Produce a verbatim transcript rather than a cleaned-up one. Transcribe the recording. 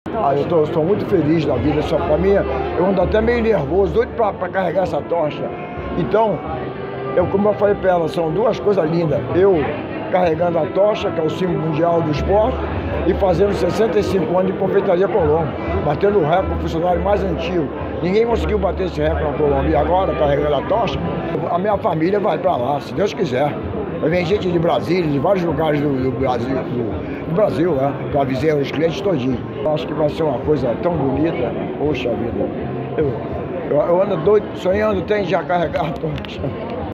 Ah, eu tô, estou muito feliz da vida, só para mim, eu ando até meio nervoso, doido para carregar essa tocha. Então, eu, como eu falei para ela, são duas coisas lindas. Eu carregando a tocha, que é o símbolo mundial do esporte, e fazendo sessenta e cinco anos de confeitaria Colombo, batendo o recorde, o funcionário mais antigo. Ninguém conseguiu bater esse recorde na Colômbia. E agora, carregando a tocha, a minha família vai para lá, se Deus quiser. Vem gente de Brasília, de vários lugares do, do Brasil, do, do Brasil, né? Para avisar os clientes todinhos. Acho que vai ser uma coisa tão bonita. Poxa vida. Eu, eu, eu ando doido, sonhando, tem já carregar a tocha.